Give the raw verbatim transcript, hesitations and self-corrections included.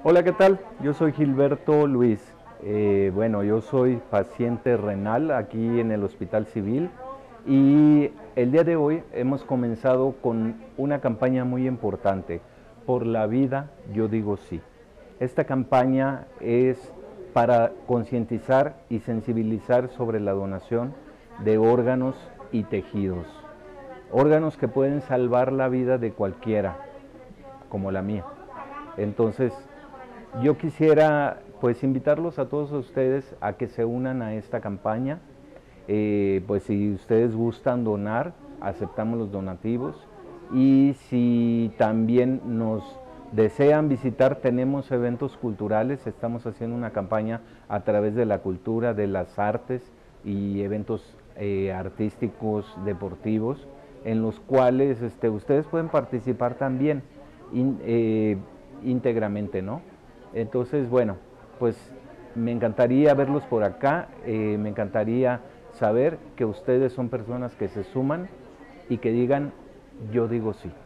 Hola, ¿qué tal? Yo soy Gilberto Luis. Eh, bueno, yo soy paciente renal aquí en el Hospital Civil y el día de hoy hemos comenzado con una campaña muy importante. Por la vida, yo digo sí. Esta campaña es para concientizar y sensibilizar sobre la donación de órganos y tejidos. Órganos que pueden salvar la vida de cualquiera, como la mía. Entonces, yo quisiera pues invitarlos a todos ustedes a que se unan a esta campaña. Eh, pues si ustedes gustan donar, aceptamos los donativos, y si también nos desean visitar, tenemos eventos culturales. Estamos haciendo una campaña a través de la cultura, de las artes y eventos eh, artísticos, deportivos, en los cuales este, ustedes pueden participar también in, eh, íntegramente, ¿no? Entonces, bueno, pues me encantaría verlos por acá, eh, me encantaría saber que ustedes son personas que se suman y que digan, yo digo sí.